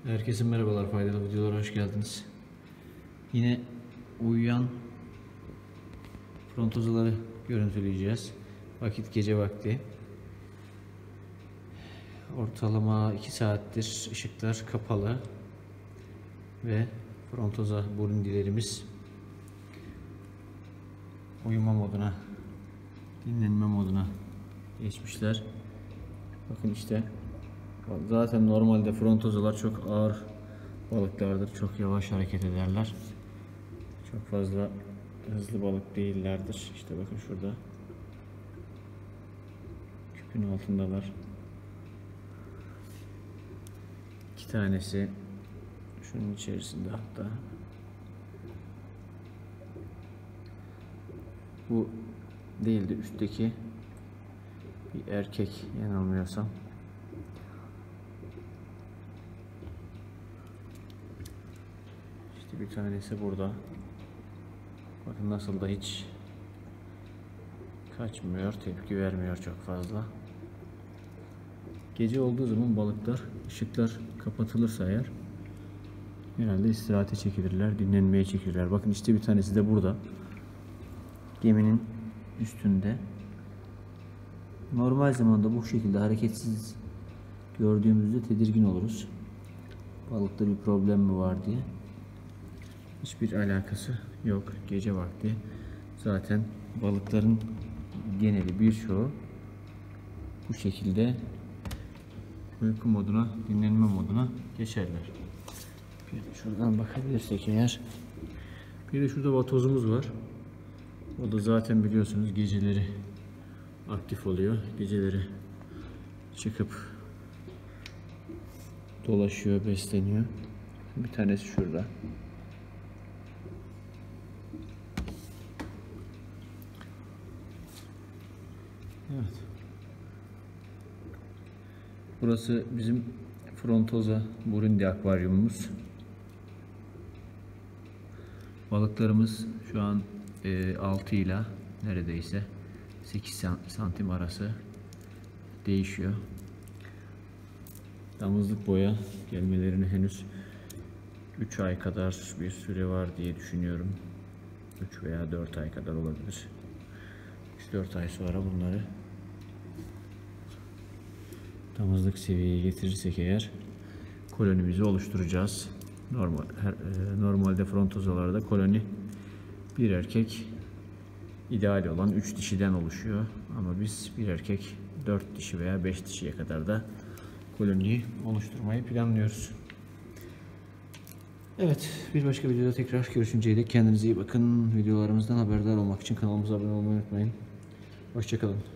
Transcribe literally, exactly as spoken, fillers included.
Herkese merhabalar, faydalı videolara hoş geldiniz. Yine uyuyan frontozaları görüntüleyeceğiz. Vakit gece vakti. Ortalama iki saattir ışıklar kapalı ve frontoza burundilerimiz uyuma moduna, dinlenme moduna geçmişler. Bakın işte, zaten normalde frontozalar çok ağır balıklardır. Çok yavaş hareket ederler. Çok fazla hızlı balık değillerdir. İşte bakın şurada. Küpün altındalar. İki tanesi şunun içerisinde hatta. Bu değildi, üstteki bir erkek yanılmıyorsam. İşte bir tanesi burada. Bakın nasıl da hiç kaçmıyor, tepki vermiyor çok fazla. Gece olduğu zaman balıklar, ışıklar kapatılırsa eğer, genelde istirahate çekilirler, dinlenmeye çekilirler. Bakın işte bir tanesi de burada. Geminin üstünde. Normal zamanda bu şekilde hareketsiz gördüğümüzde tedirgin oluruz. Balıkta bir problem mi var diye. Hiçbir alakası yok. Gece vakti zaten balıkların geneli, birçoğu bu şekilde uyku moduna, dinlenme moduna geçerler. Bir de şuradan bakabilirsek eğer, bir de şurada vatozumuz var. O da zaten biliyorsunuz geceleri aktif oluyor. Geceleri çıkıp dolaşıyor, besleniyor. Bir tanesi şurada. Evet. Burası bizim frontoza burundi akvaryumumuz. Balıklarımız şu an e, altı ile neredeyse sekiz santim arası değişiyor. Damızlık boya gelmelerine henüz üç ay kadar bir süre var diye düşünüyorum. üç veya dört ay kadar olabilir. üç dört ay sonra bunları damızlık seviyeye getirirsek eğer kolonimizi oluşturacağız. Normal her, e, normalde frontozalarda koloni bir erkek, ideal olan üç dişiden oluşuyor. Ama biz bir erkek dört dişi veya beş dişiye kadar da koloniyi oluşturmayı planlıyoruz. Evet, bir başka videoda tekrar görüşünceye dek kendinize iyi bakın. Videolarımızdan haberdar olmak için kanalımıza abone olmayı unutmayın. Hoşça kalın.